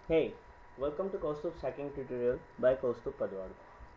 Hey, welcome to Kaustub's hacking tutorial by Kaustub Padwad.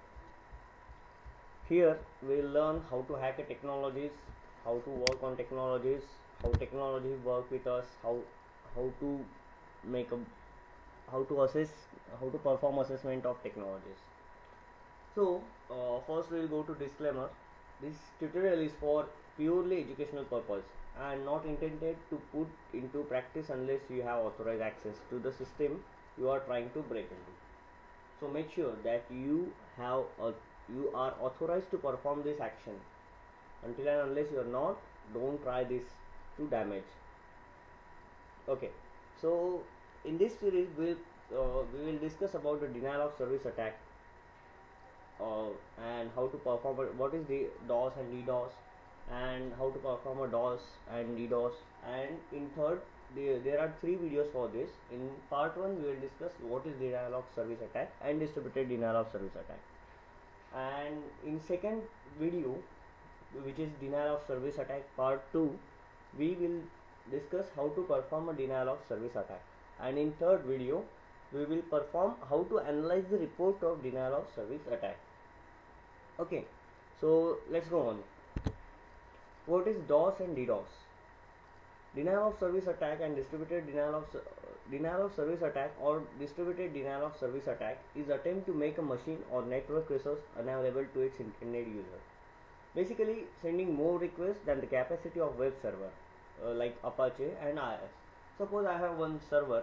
Here we'll learn how to hack technologies, how to work on technologies, how technology work with us, how to make a how to assess how to perform assessment of technologies. So first we'll go to disclaimer. This tutorial is for purely educational purpose and not intended to put into practice unless you have authorized access to the system you are trying to break into. So make sure that you are authorized to perform this action. Until and unless you are not, don't try this to damage. Okay, so in this series we will discuss about the denial of service attack and how to perform what is the DOS and DDoS and how to perform a DOS and DDoS. And in third, there are three videos for this. In part 1 we will discuss what is denial of service attack and distributed denial of service attack, and in second video, which is denial of service attack part 2, we will discuss how to perform a denial of service attack, and in third video we will perform how to analyze the report of denial of service attack. Okay, so let's go on. What is DOS and DDoS? Denial of service attack and distributed denial of service attack or distributed denial of service attack is attempt to make a machine or network resource unavailable to its intended user. Basically, sending more requests than the capacity of web server like Apache and IIS. Suppose I have one server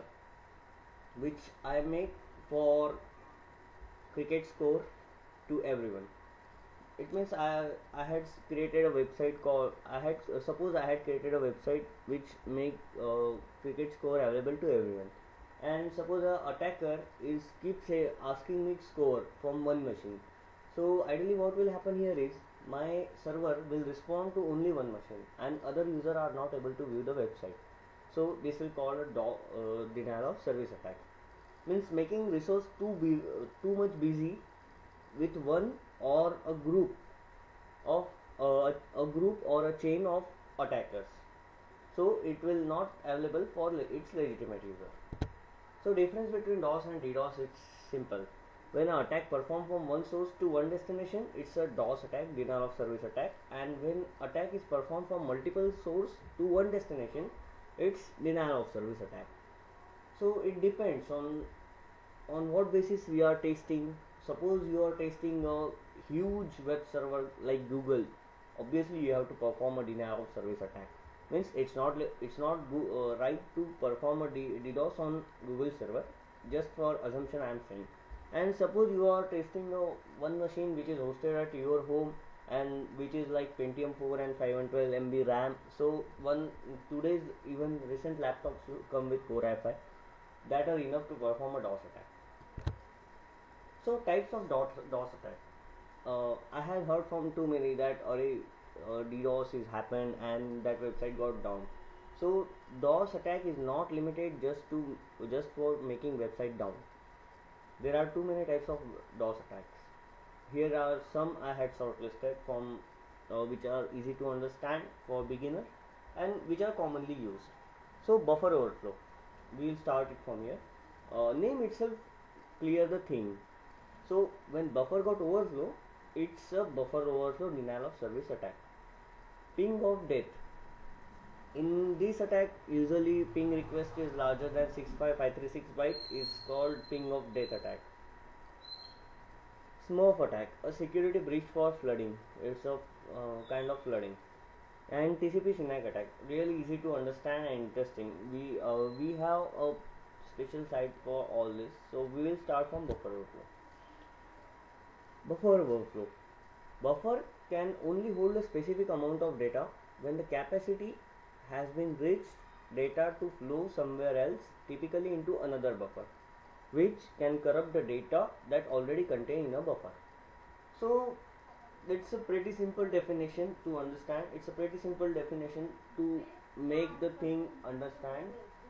which I make for cricket score to everyone. It means I had created a website called suppose I had created a website which make cricket score available to everyone, and suppose a attacker is asking me score from one machine. So ideally what will happen here is my server will respond to only one machine and other user are not able to view the website. So this will call a denial of service attack. Means making resource too much busy with one or a group of a group or a chain of attackers, so it will not available for its legitimate user. So difference between DOS and DDoS is simple. When an attack performed from one source to one destination, it's a DOS attack, denial of service attack, and when attack is performed from multiple source to one destination, it's denial of service attack. So it depends on what basis we are testing. Suppose you are testing a huge web server like Google, obviously you have to perform a denial of service attack. Means it's not right to perform a DDoS on Google server, just for assumption I am saying. And suppose you are testing one machine which is hosted at your home and which is like Pentium 4 and 512 MB RAM. So today's even recent laptops come with Core i5 that are enough to perform a DOS attack. So types of DOS attack. I have heard from too many that DDoS is happened and that website got down. So DOS attack is not limited just for making website down. There are too many types of DOS attacks. Here are some I had shortlisted from which are easy to understand for beginner and which are commonly used. So buffer overflow. We'll start it from here. Name itself clear the thing. So when buffer got overflow, it's a buffer overflow denial of service attack. Ping of death. In this attack, usually ping request is larger than 65536 byte is called ping of death attack. Smurf attack, a security breach for flooding. It's a kind of flooding. And TCP SYNAC attack, really easy to understand and interesting. We have a special site for all this, so we will start from buffer overflow. Buffer overflow. Buffer can only hold a specific amount of data. When the capacity has been reached, data to flow somewhere else, typically into another buffer, which can corrupt the data that already contained in a buffer. So it's a pretty simple definition to understand. It's a pretty simple definition to make the thing understand.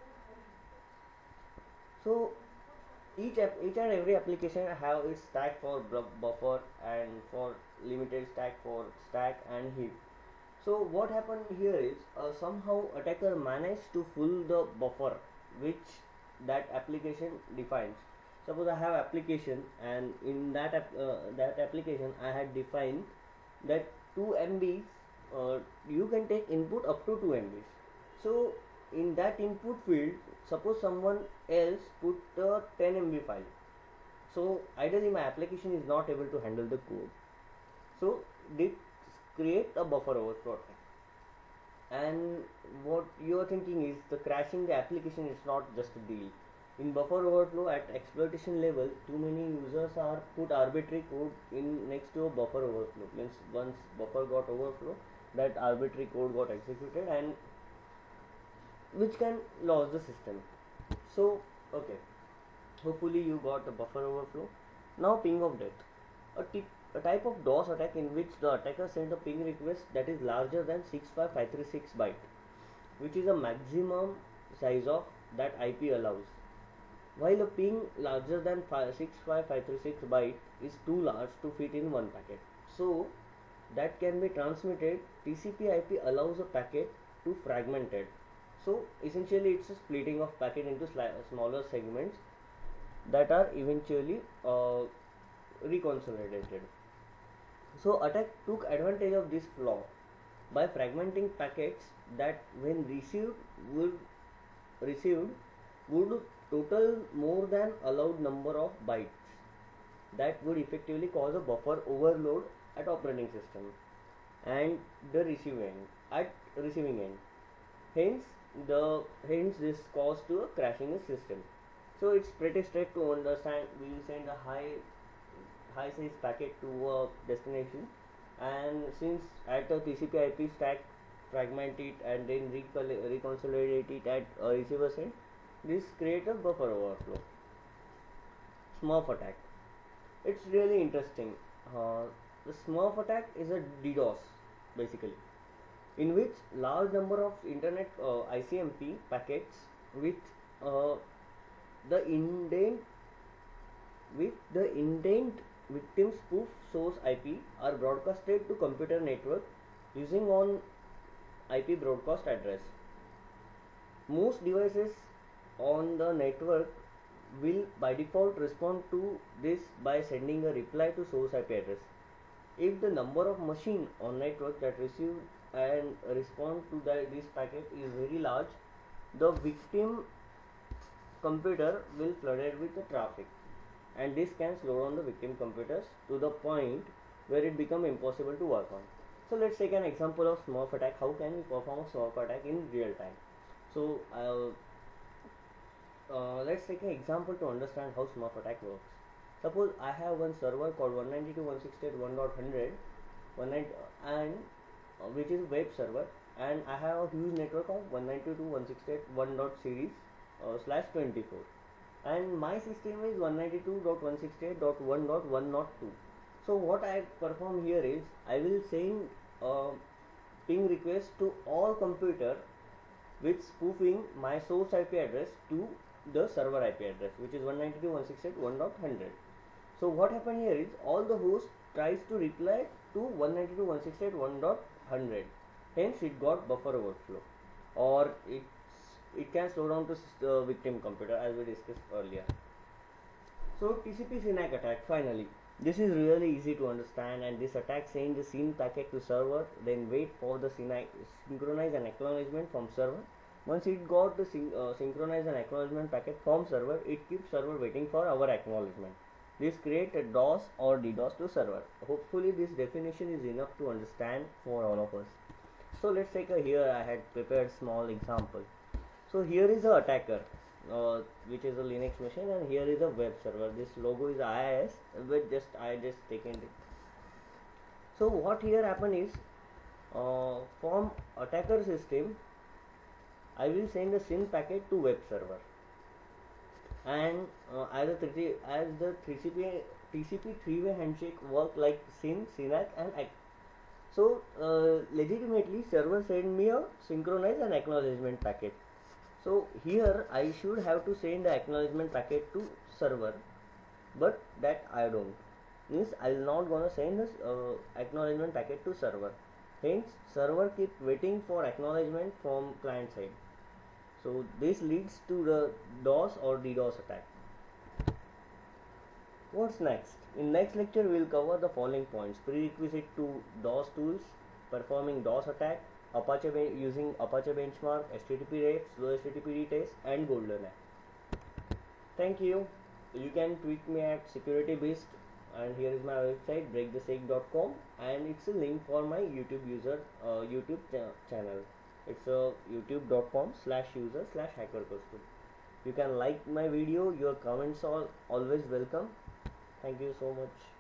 So each and every application have its stack for buffer and for limited stack for stack and heap. So what happened here is somehow attacker managed to fill the buffer which that application defines. Suppose I have application, and in that application I had defined that 2 MBs, you can take input up to 2 MBs. So in that input field, suppose someone else put a 10 MB file, so ideally my application is not able to handle the code, so they create a buffer overflow attack. And what you are thinking is the crashing the application is not just a deal. In buffer overflow at exploitation level, too many users are put arbitrary code in next to a buffer overflow. Means once buffer got overflow, that arbitrary code got executed, and which can lose the system. So okay, hopefully you got the buffer overflow. Now ping of death, a type of DOS attack in which the attacker sends a ping request that is larger than 65536 byte, which is a maximum size of that IP allows. While a ping larger than 65536 byte is too large to fit in one packet, so that can be transmitted, TCP/IP allows a packet to fragmented. So essentially it's a splitting of packet into smaller segments that are eventually reconsolidated. So attack took advantage of this flaw by fragmenting packets that when received would total more than allowed number of bytes, that would effectively cause a buffer overload at operating system and the receiving end. Hence this caused to a crashing the system. So it's pretty straight to understand. We will send a high size packet to a destination, and since at a TCP/IP stack fragment it and then reconsolidate it at a receiver end, this creates a buffer overflow. Smurf attack, it's really interesting. The Smurf attack is a DDoS basically, in which large number of internet ICMP packets with the indent victim spoof source IP are broadcasted to computer network using on IP broadcast address. Most devices on the network will by default respond to this by sending a reply to source IP address. If the number of machines on network that receive and respond to this packet is very large, the victim computer will flooded with the traffic, and this can slow down the victim computers to the point where it becomes impossible to work on. So let's take an example of Smurf attack. How can we perform a Smurf attack in real time? So let's take an example to understand how Smurf attack works. Suppose I have one server called 192.168.1.100 and which is web server, and I have a huge network of 192.168.1.series /24, and my system is 192.168.1.102. So what I perform here is I will send a ping request to all computer with spoofing my source IP address to the server IP address, which is 192.168.1.100. So what happened here is all the host tries to reply to 192.168.1.100, hence it got buffer overflow, or it can slow down to the victim computer as we discussed earlier. So TCP SYNAC attack, finally. This is really easy to understand, and this attack sends the SYN packet to server, then wait for the synchronize and acknowledgement from server. Once it got the synchronize and acknowledgement packet from server, it keeps server waiting for our acknowledgement. This creates a DOS or DDoS to server. Hopefully this definition is enough to understand for all of us. So let's take here I had prepared small example. So here is the attacker, which is a Linux machine, and here is a web server. This logo is IIS, but I just taken it. So what here happen is, from attacker system, I will send a SYN packet to web server, and as the TCP three-way handshake work like SYN, SYNAC, and ACK. So legitimately server send me a synchronize and acknowledgement packet. So here I should have to send the acknowledgement packet to server, but that I don't. Means I'll not gonna send this acknowledgement packet to server. Hence server keep waiting for acknowledgement from client side. So this leads to the DOS or DDoS attack. What's next? In next lecture we will cover the following points: prerequisite to DOS tools, performing DOS attack, using Apache benchmark, HTTP refs, slow HTTP retest, and GoldenEye. Thank you. You can tweet me at securitybeast, and here is my website breakthesake.com, and it's a link for my YouTube channel. It's youtube.com/user/hackercostume. You can like my video. Your comments are always welcome. Thank you so much.